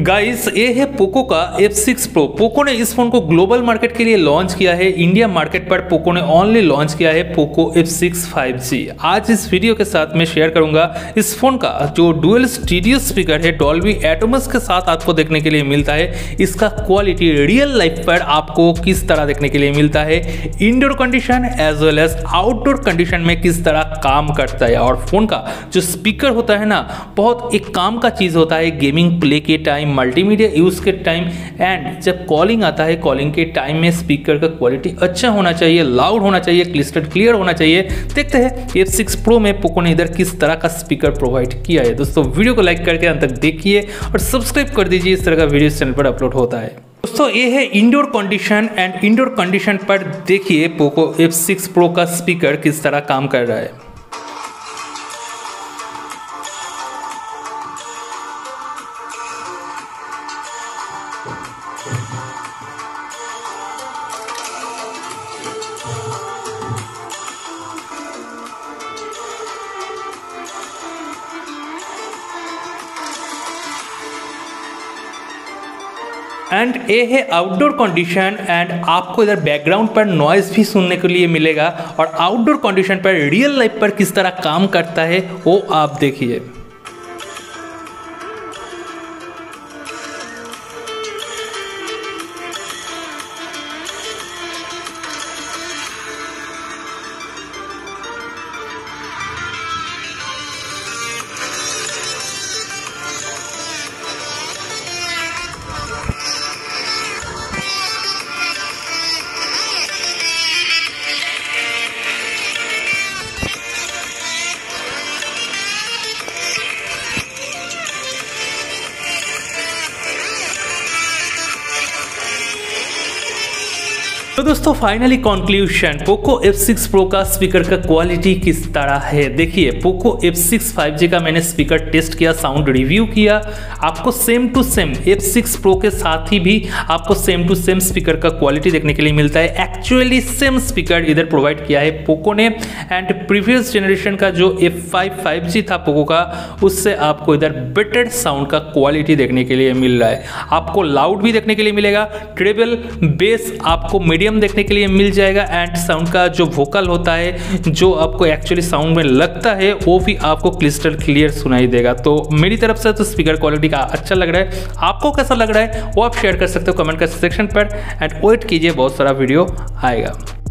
Guys ये है Poco का F6 Pro। पोको ने इस फोन को ग्लोबल मार्केट के लिए लॉन्च किया है। इंडिया मार्केट पर पोको ने ओनली लॉन्च किया है पोको F6 5G। आज इस वीडियो के साथ मैं शेयर करूंगा इस फोन का जो डुअल स्टीरियो स्पीकर है डॉल्बी एटमॉस के साथ आपको देखने के लिए मिलता है, इसका क्वालिटी रियल लाइफ पर आपको किस तरह देखने के लिए मिलता है, indoor condition as well as outdoor condition में किस तरह काम करता है। और फोन का जो स्पीकर होता है ना, बहुत एक काम का चीज होता है गेमिंग प्ले के टाइम, मल्टीमीडिया यूज के टाइम एंड जब कॉलिंग आता है कॉलिंग के टाइम में स्पीकर का क्वालिटी अच्छा होना चाहिए, लाउड होना चाहिए, क्लिस्टर क्लियर होना चाहिए। देखते हैं F6 Pro में पोको ने इधर किस तरह का स्पीकर प्रोवाइड किया है। दोस्तों वीडियो को लाइक करके अंत तक देखिए और सब्सक्राइब कर दीजिए, इस तरह का वीडियो इस चैनल पर अपलोड होता है। दोस्तों ये है indoor condition and indoor condition पर देखिए पोको F6 Pro का स्पीकर किस तरह काम कर रहा है। एंड ये है आउटडोर कंडीशन एंड आपको इधर बैकग्राउंड पर नॉइज भी सुनने के लिए मिलेगा और आउटडोर कंडीशन पर रियल लाइफ पर किस तरह काम करता है वो आप देखिए। तो दोस्तों finally conclusion, Poco F6 Pro का स्पीकर का क्वालिटी किस तरह है। देखिए पोको F6 5G का मैंने स्पीकर टेस्ट किया, साउंड रिव्यू किया, आपको same to same F6 Pro के साथ ही भी आपको सेम टू सेम स्पीकर का क्वालिटी देखने के लिए मिलता है। एक्चुअली सेम स्पीकर इधर प्रोवाइड किया है पोको ने एंड प्रीवियस जनरेशन का जो F5 5G था पोको का, उससे आपको इधर बेटर साउंड का क्वालिटी देखने के लिए मिल रहा है। आपको लाउड भी देखने के लिए मिलेगा, ट्रेबल बेस आपको मीडियम देखने के लिए मिल जाएगा एंड साउंड का जो वोकल होता है जो आपको एक्चुअली साउंड में लगता है वो भी आपको क्लिस्टर क्लियर सुनाई देगा। तो मेरी तरफ से तो स्पीकर क्वालिटी का अच्छा लग रहा है। आपको कैसा लग रहा है वो आप शेयर कर सकते हो कमेंट का सेक्शन पर एंड वेट कीजिए, बहुत सारा वीडियो आएगा।